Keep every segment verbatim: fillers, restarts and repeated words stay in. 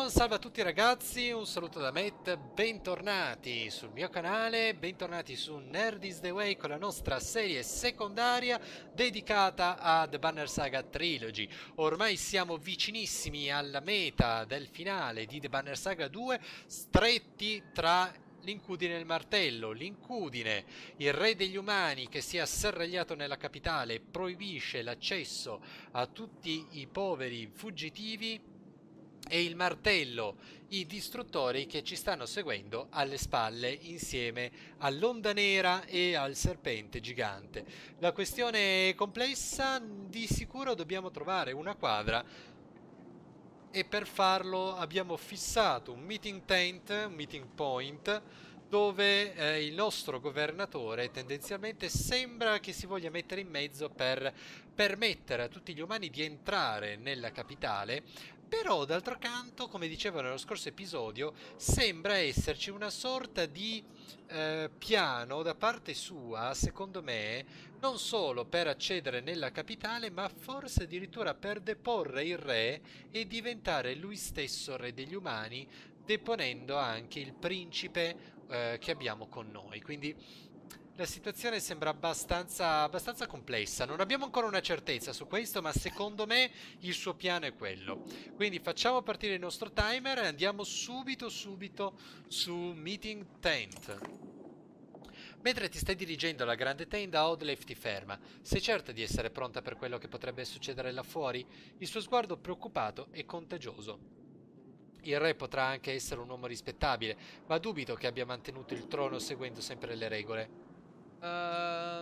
Salve a tutti ragazzi, un saluto da Matt, bentornati sul mio canale, bentornati su Nerd is the Way con la nostra serie secondaria dedicata a The Banner Saga Trilogy. Ormai siamo vicinissimi alla meta del finale di The Banner Saga due, stretti tra l'incudine e il martello. L'incudine, il re degli umani che si è asserragliato nella capitale, proibisce l'accesso a tutti i poveri fuggitivi, e il martello, i distruttori che ci stanno seguendo alle spalle insieme all'onda nera e al serpente gigante. La questione è complessa, di sicuro dobbiamo trovare una quadra e per farlo abbiamo fissato un meeting tent, un meeting point, dove eh, il nostro governatore tendenzialmente sembra che si voglia mettere in mezzo per permettere a tutti gli umani di entrare nella capitale. Però d'altro canto, come dicevo nello scorso episodio, sembra esserci una sorta di eh, piano da parte sua, secondo me, non solo per accedere nella capitale, ma forse addirittura per deporre il re e diventare lui stesso re degli umani, deponendo anche il principe eh, che abbiamo con noi. Quindi la situazione sembra abbastanza, abbastanza complessa. Non abbiamo ancora una certezza su questo, ma secondo me il suo piano è quello. Quindi facciamo partire il nostro timer e andiamo subito subito su Meeting Tent. Mentre ti stai dirigendo alla grande tenda, Odleif ti ferma. Sei certa di essere pronta per quello che potrebbe succedere là fuori? Il suo sguardo preoccupato e contagioso. Il re potrà anche essere un uomo rispettabile, ma dubito che abbia mantenuto il trono seguendo sempre le regole. Uh,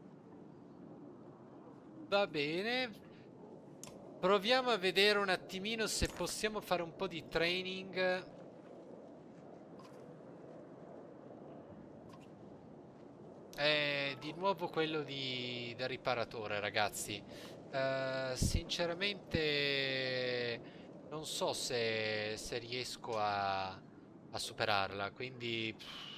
va bene. Proviamo a vedere un attimino se possiamo fare un po' di training. È di nuovo quello di, da riparatore, ragazzi. Uh, sinceramente non so se, se riesco a, a superarla, quindi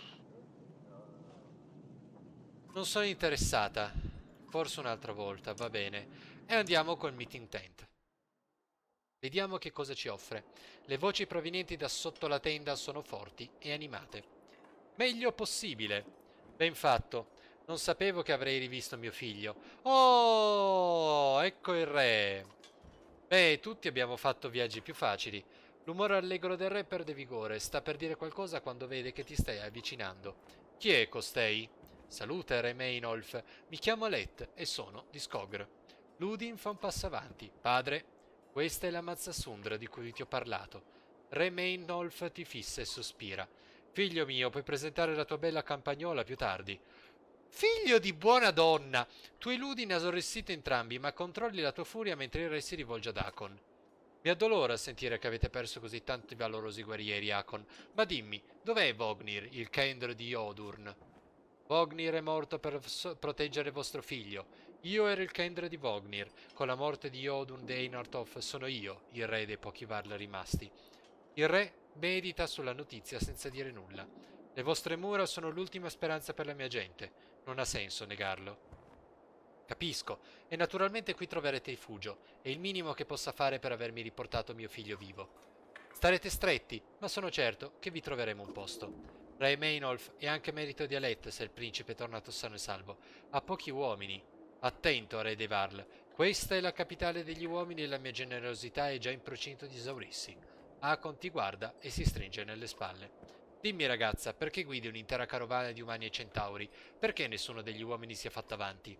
non sono interessata. Forse un'altra volta, va bene. E andiamo col meeting tent. Vediamo che cosa ci offre. Le voci provenienti da sotto la tenda sono forti e animate. Meglio possibile. Ben fatto. Non sapevo che avrei rivisto mio figlio. Oh, ecco il re. Beh, tutti abbiame fatto viaggi più facili. L'umore allegro del re perde vigore. Sta per dire qualcosa quando vede che ti stai avvicinando. Chi è costei? Salute, re Meinolf. Mi chiamo Let e sono di Skogr. Ludin fa un passo avanti. Padre, questa è la Mazzasundra di cui ti ho parlato. Re Meinolf ti fissa e sospira. Figlio mio, puoi presentare la tua bella campagnola più tardi. Figlio di buona donna! Tu e Ludin arrossite entrambi, ma controlli la tua furia mentre il re si rivolge ad Akon. Mi addolora sentire che avete perso così tanti valorosi guerrieri, Akon. Ma dimmi, dov'è Vognir, il Kender di Odurn? Vognir è morto per so proteggere vostro figlio. Io ero il Kender di Vognir. Con la morte di Odun Deinartoff sono io il re dei pochi Varl rimasti. Il re medita sulla notizia senza dire nulla. Le vostre mura sono l'ultima speranza per la mia gente. Non ha senso negarlo. Capisco, e naturalmente qui troverete rifugio. È il minimo che possa fare per avermi riportato mio figlio vivo. Starete stretti, ma sono certo che vi troveremo un posto. Re Meinolf è anche merito di Alet se il principe è tornato sano e salvo. Ha pochi uomini. Attento, re dei Varl. Questa è la capitale degli uomini e la mia generosità è già in procinto di esaurirsi. Akon ti guarda e si stringe nelle spalle. Dimmi ragazza, perché guidi un'intera carovana di umani e centauri? Perché nessuno degli uomini si è fatto avanti?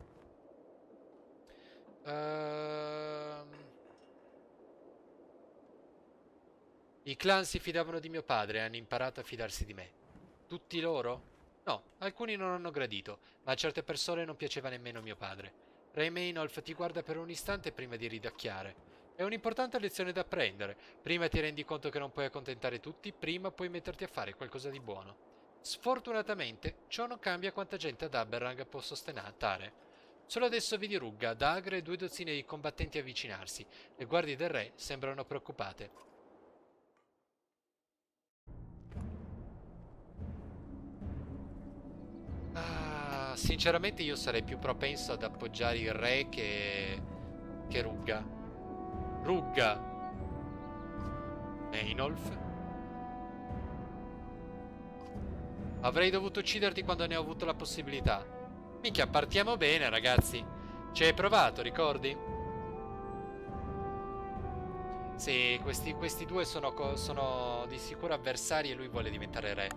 Uh... I clan si fidavano di mio padre e hanno imparato a fidarsi di me. Tutti loro? No, alcuni non hanno gradito, ma a certe persone non piaceva nemmeno mio padre. Re Meinolf ti guarda per un istante prima di ridacchiare. È un'importante lezione da apprendere. Prima ti rendi conto che non puoi accontentare tutti, prima puoi metterti a fare qualcosa di buono. Sfortunatamente, ciò non cambia quanta gente ad Aberrang può sostenere. Solo adesso vedi Rugga, Dagre e due dozzine di combattenti avvicinarsi. Le guardie del re sembrano preoccupate. Ah, sinceramente io sarei più propenso ad appoggiare il re che... che Rugga. Rugga! Einolf. Avrei dovuto ucciderti quando ne ho avuto la possibilità. Minchia, partiamo bene, ragazzi. Ci hai provato, ricordi? Sì, questi, questi due sono, sono di sicuro avversari e lui vuole diventare re.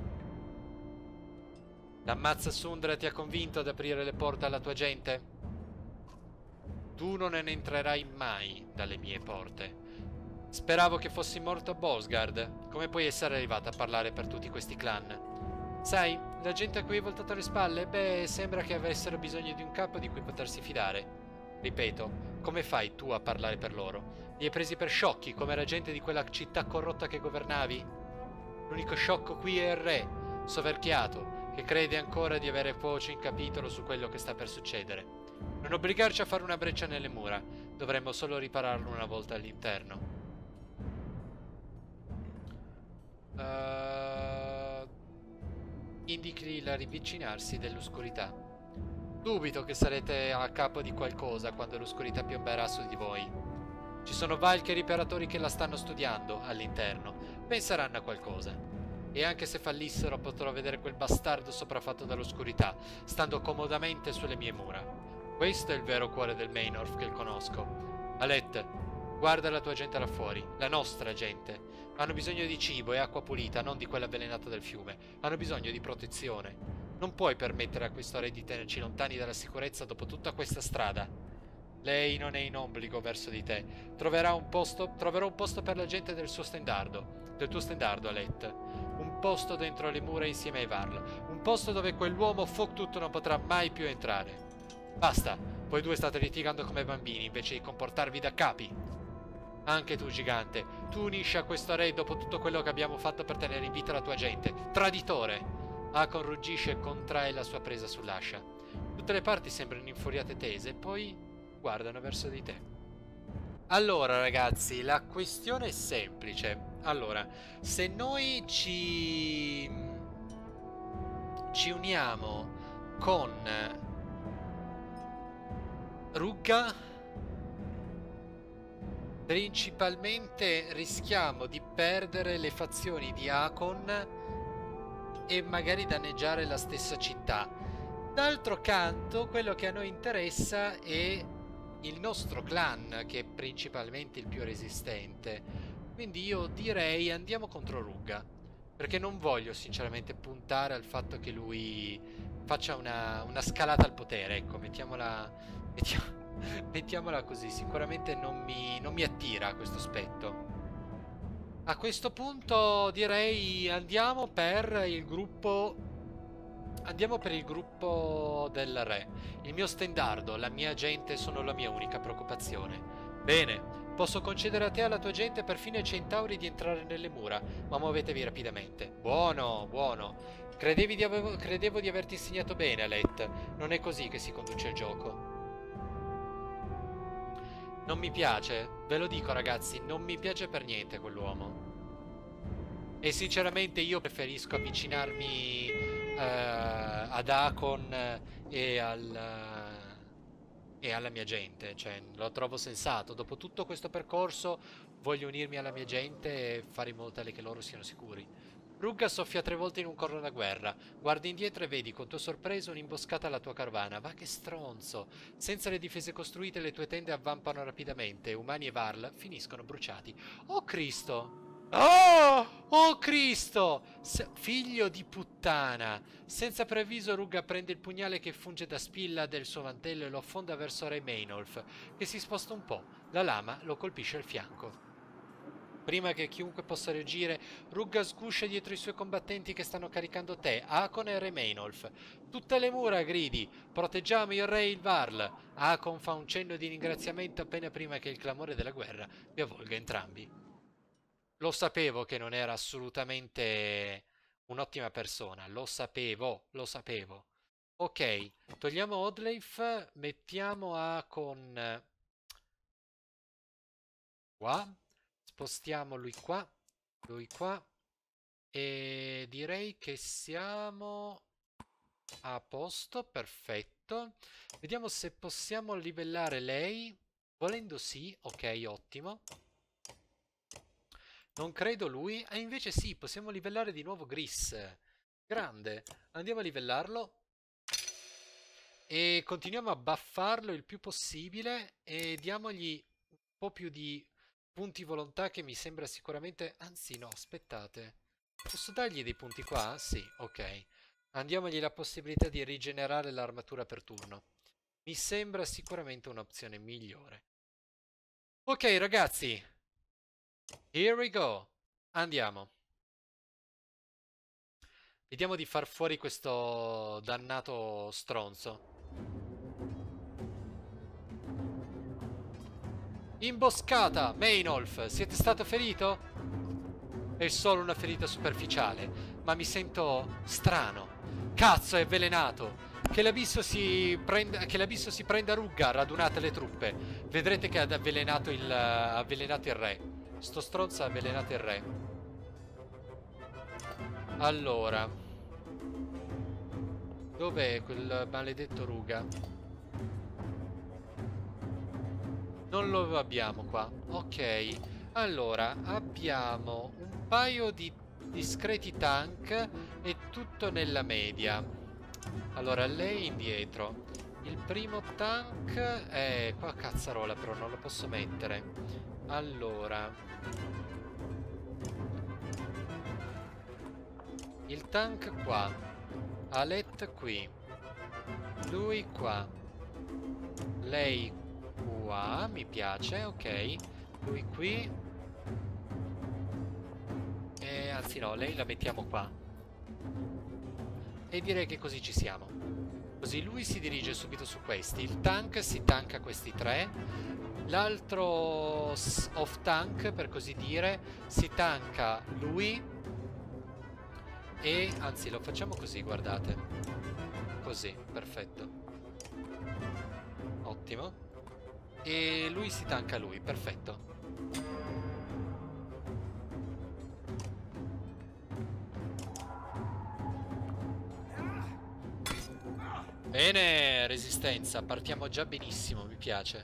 L'ammazza Sundra ti ha convinto ad aprire le porte alla tua gente? Tu non ne entrerai mai dalle mie porte. Speravo che fossi morto a Bolsgard. Come puoi essere arrivato a parlare per tutti questi clan? Sai, la gente a cui hai voltato le spalle, beh, sembra che avessero bisogno di un capo di cui potersi fidare. Ripeto, come fai tu a parlare per loro? Li hai presi per sciocchi, come era gente di quella città corrotta che governavi? L'unico sciocco qui è il re, soverchiato, che crede ancora di avere voce in capitolo su quello che sta per succedere. Non obbligarci a fare una breccia nelle mura, dovremmo solo ripararlo una volta all'interno. Uh, indichi l'avvicinarsi dell'oscurità. Dubito che sarete a capo di qualcosa quando l'oscurità piomberà su di voi. Ci sono Valkyrie riparatori che la stanno studiando all'interno. Penseranno a qualcosa. E anche se fallissero potrò vedere quel bastardo sopraffatto dall'oscurità, stando comodamente sulle mie mura. Questo è il vero cuore del Maynorth che conosco. Alette, guarda la tua gente là fuori, la nostra gente. Hanno bisogno di cibo e acqua pulita, non di quella avvelenata del fiume. Hanno bisogno di protezione. Non puoi permettere a questo re di tenerci lontani dalla sicurezza dopo tutta questa strada. Lei non è in obbligo verso di te. Troverà un posto, troverò un posto per la gente del suo stendardo. Del tuo stendardo, Alette. Un posto dentro le mura insieme ai Varl. Un posto dove quell'uomo Fogtut non potrà mai più entrare. Basta, voi due state litigando come bambini invece di comportarvi da capi. Anche tu, gigante, tu unisci a questo re dopo tutto quello che abbiamo fatto per tenere in vita la tua gente. Traditore! Hakon ruggisce e contrae la sua presa sull'ascia. Tutte le parti sembrano infuriate tese, poi guardano verso di te. Allora, ragazzi, la questione è semplice. Allora, se noi ci... ci uniamo con Rugga, principalmente rischiamo di perdere le fazioni di Hakon e magari danneggiare la stessa città. D'altro canto, quello che a noi interessa è il nostro clan, che è principalmente il più resistente. Quindi io direi andiamo contro Rugga, perché non voglio sinceramente puntare al fatto che lui faccia una, una scalata al potere, ecco, mettiamola, mettiamo, mettiamola così. Sicuramente non mi, non mi attira questo aspetto. A questo punto direi andiamo per il gruppo Andiamo per il gruppo del re. Il mio stendardo, la mia gente sono la mia unica preoccupazione. Bene, posso concedere a te e alla tua gente perfino ai centauri di entrare nelle mura, ma muovetevi rapidamente. Buono, buono. Credevi di avevo, credevo di averti insegnato bene, Alette. Non è così che si conduce il gioco. Non mi piace, ve lo dico ragazzi, non mi piace per niente quell'uomo. E sinceramente io preferisco avvicinarmi uh, ad Hakon e, al, uh, e alla mia gente, cioè lo trovo sensato. Dopo tutto questo percorso voglio unirmi alla mia gente e fare in modo tale che loro siano sicuri. Rugga soffia tre volte in un corno da guerra. Guardi indietro e vedi con tua sorpresa un'imboscata alla tua carovana. Va che stronzo! Senza le difese costruite le tue tende avvampano rapidamente. Umani e Varl finiscono bruciati. Oh Cristo! Oh! Oh Cristo! S figlio di puttana! Senza preavviso Rugga prende il pugnale che funge da spilla del suo mantello e lo affonda verso Re Maynolf, che si sposta un po'. La lama lo colpisce al fianco. Prima che chiunque possa reagire, Rugga sguscia dietro i suoi combattenti che stanno caricando te, Hakon e Re Maynolf. Tutte le mura, gridi! Proteggiamo il re e il Varl! Hakon fa un cenno di ringraziamento appena prima che il clamore della guerra vi avvolga entrambi. Lo sapevo che non era assolutamente un'ottima persona, lo sapevo, lo sapevo. Ok, togliamo Odleif, mettiamo Hakon qua, spostiamo lui qua, lui qua, e direi che siamo a posto, perfetto. Vediamo se possiamo livellare lei, volendo sì, ok, ottimo. Non credo lui. E invece sì, possiamo livellare di nuovo Gris. Grande. Andiamo a livellarlo. E continuiamo a buffarlo il più possibile. E diamogli un po' più di punti volontà, che mi sembra sicuramente... Anzi no, aspettate. Posso dargli dei punti qua? Sì, ok. Andiamogli la possibilità di rigenerare l'armatura per turno. Mi sembra sicuramente un'opzione migliore. Ok ragazzi, here we go. Andiamo. Vediamo di far fuori questo dannato stronzo. Imboscata! Meinolf, siete stato ferito? È solo una ferita superficiale, ma mi sento strano. Cazzo, è avvelenato! Che l'abisso si prenda, che l'abisso si prenda rugga, radunate le truppe. Vedrete che ha avvelenato il, ha avvelenato il re. Sto stronzo ha avvelenato il re. Allora, dov'è quel maledetto ruga? Non lo abbiamo qua. Ok, allora abbiamo un paio di discreti tank e tutto nella media. Allora, lei indietro. Il primo tank è qua, cazzarola, però non lo posso mettere. Allora, il tank qua, Alet qui, lui qua, lei qua, mi piace, ok. Lui qui. E anzi no, lei la mettiamo qua. E direi che così ci siamo. Così lui si dirige subito su questi. Il tank si tanka questi tre. L'altro off tank, per così dire, si tanka lui. E anzi lo facciamo così, guardate. Così, perfetto. Ottimo. E lui si tanka lui, perfetto. Bene, resistenza, partiamo già benissimo, mi piace.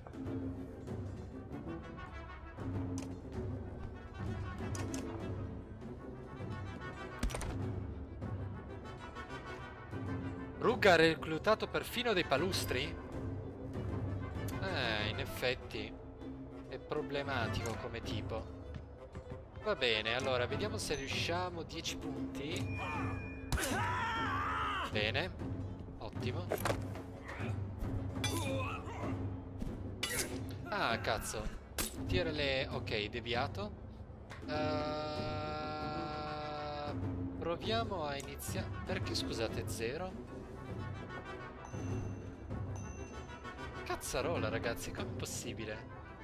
Rugga ha reclutato perfino dei palustri? Eh, in effetti è problematico come tipo. Va bene, allora vediamo se riusciamo. dieci punti. Bene. Ottimo. Ah, cazzo. Tira le... Ok, deviato. uh, Proviamo a iniziare. Perché scusate, zero? Cazzarola, ragazzi, com'è possibile?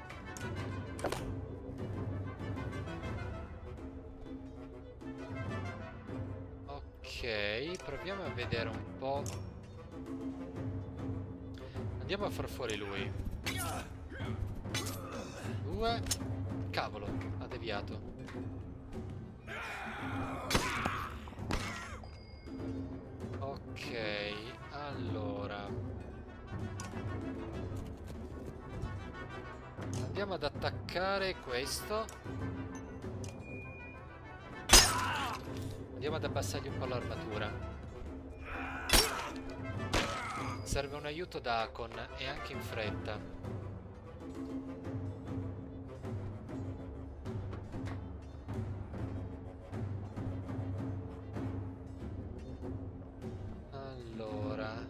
Ok, proviamo a vedere un po'. Andiamo a far fuori lui. Due. Cavolo, ha deviato. Ok, allora andiamo ad attaccare questo. Andiamo ad abbassargli un po' l'armatura. Serve un aiuto da Akon e anche in fretta. Allora,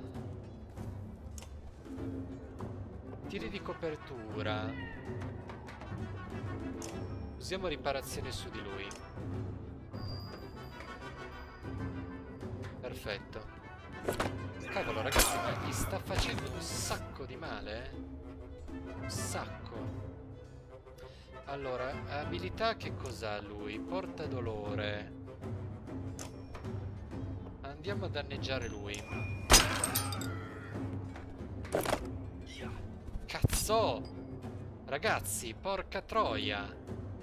tiri di copertura. Usiamo riparazione su di lui. Perfetto. Cavolo, ragazzi, ma gli sta facendo un sacco di male, eh? Un sacco. Allora, abilità che cos'ha lui? Porta dolore. Andiamo a danneggiare lui. Cazzo! Ragazzi, porca troia!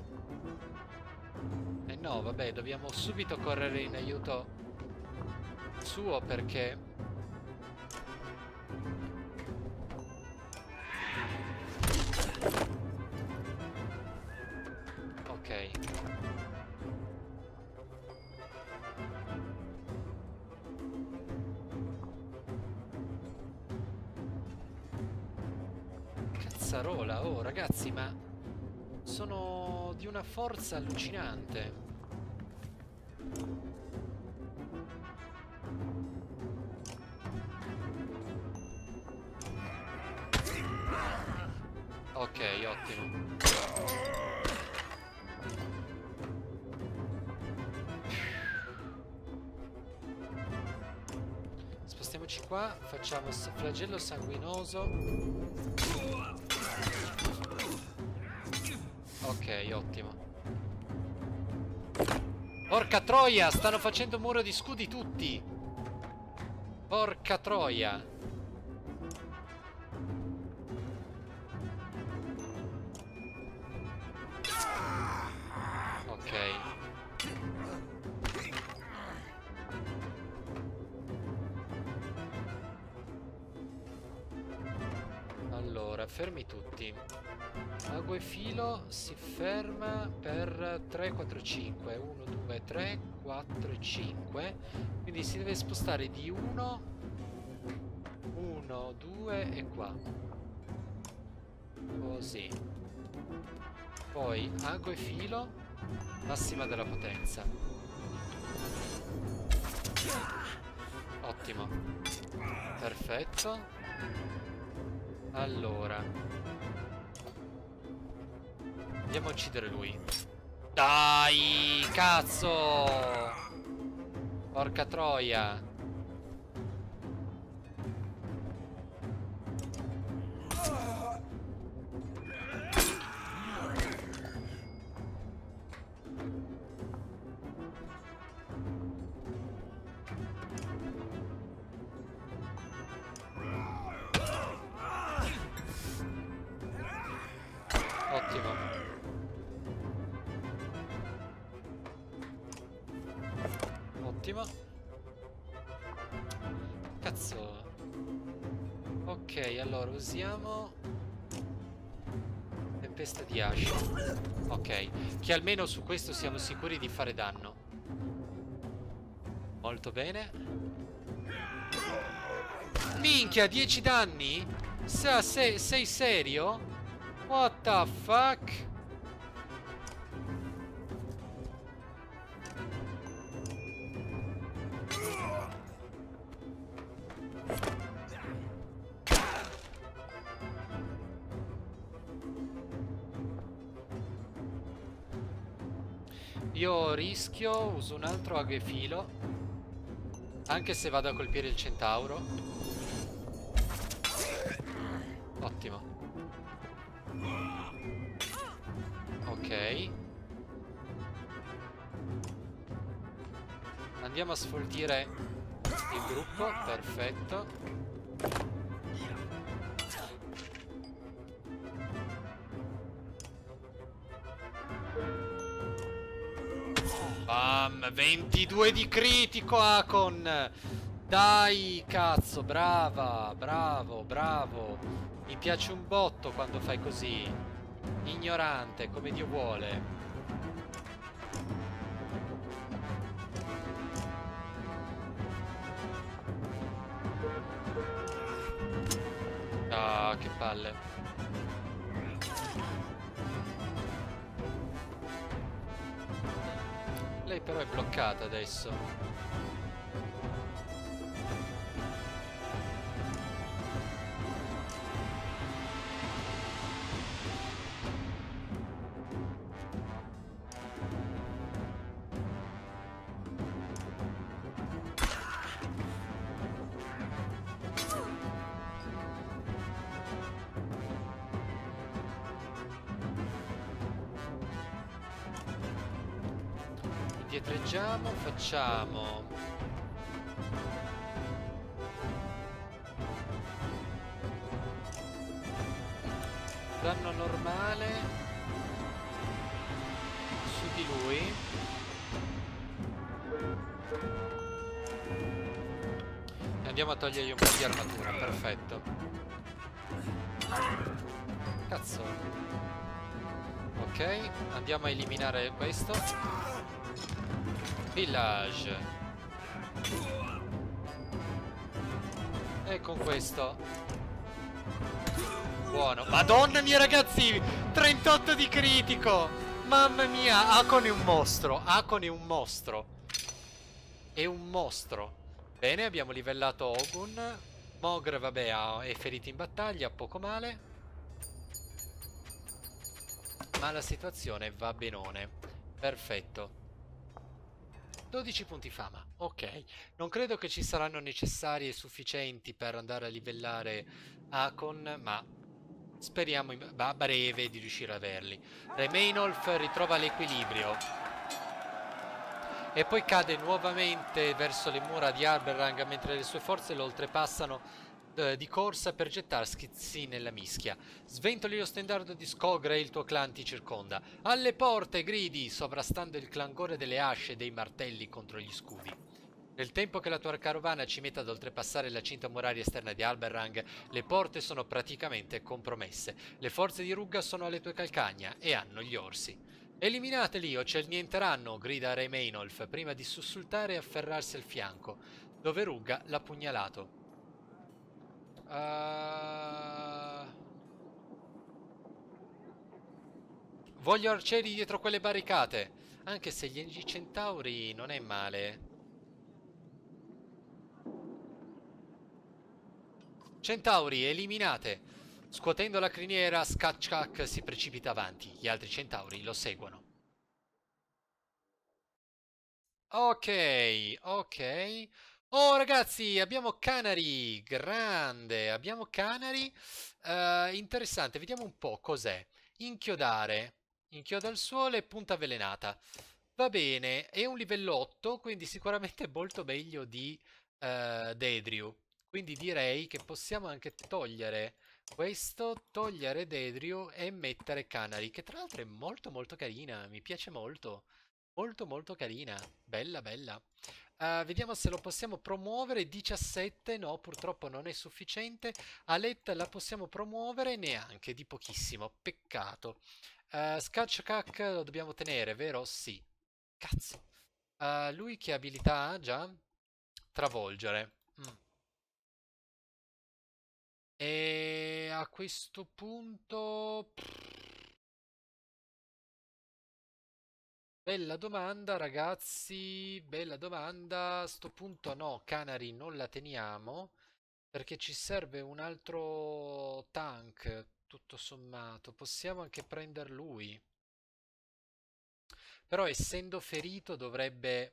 Eh no, vabbè, dobbiamo subito correre in aiuto suo perché... Ok. cazzarola. Oh ragazzi, ma sono di una forza allucinante. Ok, ottimo. Spostiamoci qua, facciamo flagello sanguinoso. Ok, ottimo. Porca troia, stanno facendo muro di scudi tutti. Porca troia. Fermi tutti. Ago e filo si ferma per tre, quattro, cinque. uno, due, tre, quattro e cinque. Quindi si deve spostare di uno, uno, due e qua. Così. Poi ago e filo, massima della potenza. Ottimo. Perfetto. Allora, andiamo a uccidere lui. Dai, cazzo! Porca troia. Ottimo. Ottimo. Cazzo. Ok, allora usiamo tempesta di ascia. Ok, che almeno su questo siamo sicuri di fare danno. Molto bene. Minchia, dieci danni? Sa, sei, sei serio? What the fuck? Io rischio, uso un altro ago e filo, anche se vado a colpire il centauro. Ottimo. Ok. Andiamo a sfoltire il gruppo, perfetto. Bam, ventidue di critico, Akon. Dai, cazzo, brava, bravo, bravo. Mi piace un botto quando fai così. Ignorante, come Dio vuole. Ah, che palle. Lei però è bloccata adesso. Indietreggiamo, facciamo danno normale su di lui. E andiamo a togliergli un po' di armatura, perfetto. Cazzo. Ok, andiamo a eliminare questo. Village. E con questo Buono. Madonna mia, ragazzi, trentotto di critico. Mamma mia, Akon è un mostro. Akon è un mostro. È un mostro. Bene, abbiamo livellato Ogun. Mogr, vabbè, è ferito in battaglia, poco male. Ma la situazione va benone. Perfetto. dodici punti fama. Ok. Non credo che ci saranno necessari e sufficienti per andare a livellare Akon, ma speriamo in, a breve di riuscire ad averli. Remainolf ritrova l'equilibrio. E poi cade nuovamente verso le mura di Arberrang mentre le sue forze lo oltrepassano di corsa per gettarsi nella mischia. Sventoli lo stendardo di Skogra e il tuo clan ti circonda. Alle porte, gridi, sovrastando il clangore delle asce e dei martelli contro gli scudi. Nel tempo che la tua carovana ci mette ad oltrepassare la cinta muraria esterna di Arberrang, le porte sono praticamente compromesse. Le forze di Rugga sono alle tue calcagna e hanno gli orsi. Eliminateli o ci annienteranno, grida Remainolf, prima di sussultare e afferrarsi al fianco, dove Rugga l'ha pugnalato. Uh... Voglio arcieri dietro quelle barricate. Anche se gli centauri non è male. Centauri, eliminate. Scuotendo la criniera, Skatchak si precipita avanti. Gli altri centauri lo seguono. Ok, ok. Oh ragazzi, abbiamo Canary, grande, abbiamo Canary, uh, interessante, vediamo un po' cos'è. Inchiodare, inchioda al suolo e punta avvelenata. Va bene, è un livello otto, quindi sicuramente molto meglio di uh, Dedriu. Quindi direi che possiamo anche togliere questo, togliere Dedriu e mettere Canary, che tra l'altro è molto molto carina, mi piace molto. Molto molto carina, bella bella. Uh, vediamo se lo possiamo promuovere. diciassette, no, purtroppo non è sufficiente. Aletta la possiamo promuovere neanche, di pochissimo, peccato. uh, Skatchak lo dobbiamo tenere, vero? Sì. Cazzo. Uh, lui che abilità ha già? Travolgere. mm. E a questo punto... Bella domanda ragazzi, bella domanda. A sto punto no, Canary non la teniamo perché ci serve un altro tank, tutto sommato. Possiamo anche prendere lui. Però essendo ferito dovrebbe...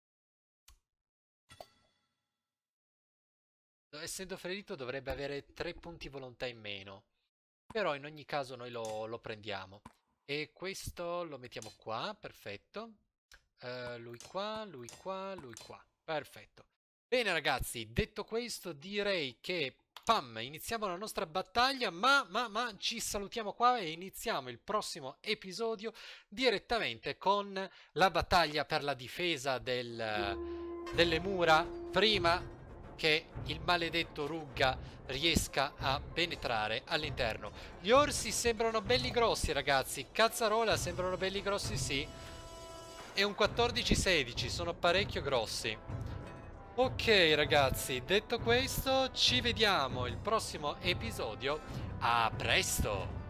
Essendo ferito dovrebbe avere tre punti volontà in meno. Però in ogni caso noi lo, lo prendiamo. E questo lo mettiamo qua, perfetto. Uh, lui qua, lui qua, lui qua. Perfetto. Bene ragazzi, detto questo direi che pam, iniziamo la nostra battaglia, ma, ma, ma ci salutiamo qua e iniziamo il prossimo episodio direttamente con la battaglia per la difesa del, delle mura prima che il maledetto Rugga riesca a penetrare all'interno. Gli orsi sembrano belli grossi ragazzi, cazzarola sembrano belli grossi sì. È un quattordici sedici, sono parecchio grossi. Ok ragazzi, detto questo ci vediamo il prossimo episodio. A presto!